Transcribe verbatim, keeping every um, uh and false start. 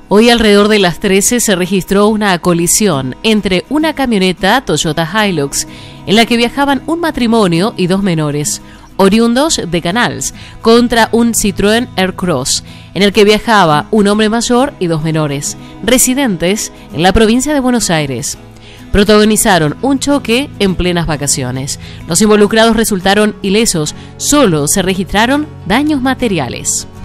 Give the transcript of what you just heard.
Hoy alrededor de las trece se registró una colisión entre una camioneta Toyota Hilux en la que viajaban un matrimonio y dos menores, oriundos de Canals, contra un Citroën Aircross, en el que viajaba un hombre mayor y dos menores, residentes en la provincia de Buenos Aires. Protagonizaron un choque en plenas vacaciones. Los involucrados resultaron ilesos, solo se registraron daños materiales.